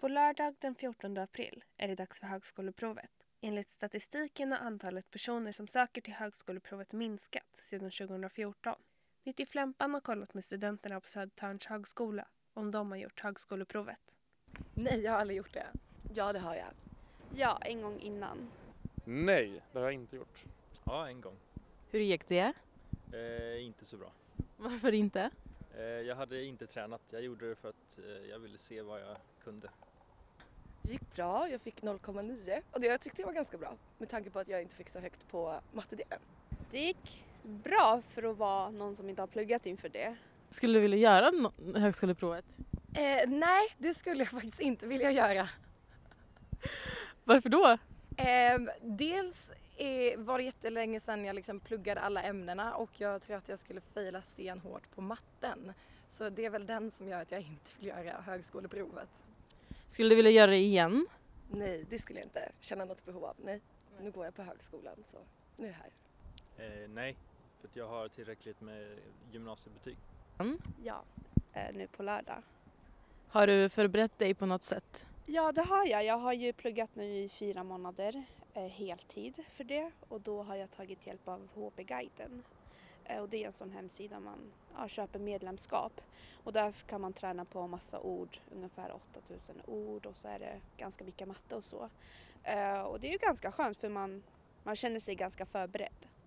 På lördag den 14 april är det dags för högskoleprovet. Enligt statistiken har antalet personer som söker till högskoleprovet minskat sedan 2014. 90 Flämpan har kollat med studenterna på Södertörns högskola om de har gjort högskoleprovet. Nej, jag har aldrig gjort det. Ja, det har jag. Ja, en gång innan. Nej, det har jag inte gjort. Ja, en gång. Hur gick det? Inte så bra. Varför inte? Jag hade inte tränat. Jag gjorde det för att jag ville se vad jag kunde. Det gick bra, jag fick 0,9 och jag tyckte det var ganska bra med tanke på att jag inte fick så högt på mattedelen. Det gick bra för att vara någon som inte har pluggat inför det. Skulle du vilja göra högskoleprovet? Nej, det skulle jag faktiskt inte vilja göra. Varför då? Dels var det jättelänge sedan jag liksom pluggade alla ämnena och jag tror att jag skulle fejla stenhårt på matten. Så det är väl den som gör att jag inte vill göra högskoleprovet. Skulle du vilja göra det igen? Nej, det skulle jag inte känna något behov av. Nej, nu går jag på högskolan så nu är jag här. Nej, för att jag har tillräckligt med gymnasiebetyg. Ja, nu på lördag. Har du förberett dig på något sätt? Ja, det har jag. Jag har ju pluggat nu i 4 månader heltid för det. Och då har jag tagit hjälp av HP-guiden. Och det är en sån hemsida man köper medlemskap. Och där kan man träna på massa ord, ungefär 8000 ord. Och så är det ganska mycket matte och så. Och det är ju ganska skönt för man känner sig ganska förberedd.